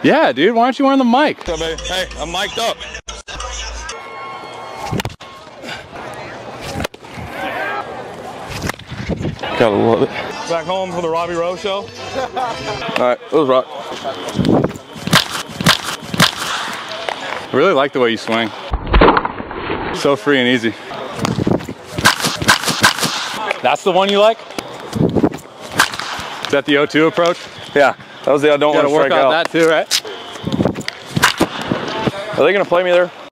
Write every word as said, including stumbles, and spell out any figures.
Yeah, dude. Why aren't you wearing the mic? What's up, baby? Hey, I'm mic'd up. Gotta love it. Back home for the Robby Rowe show. All right, it was rock. I really like the way you swing. So free and easy. That's the one you like? Is that the O two approach? Yeah, that was the I don't want to strike out. Gotta work on that too, right? Are they gonna play me there?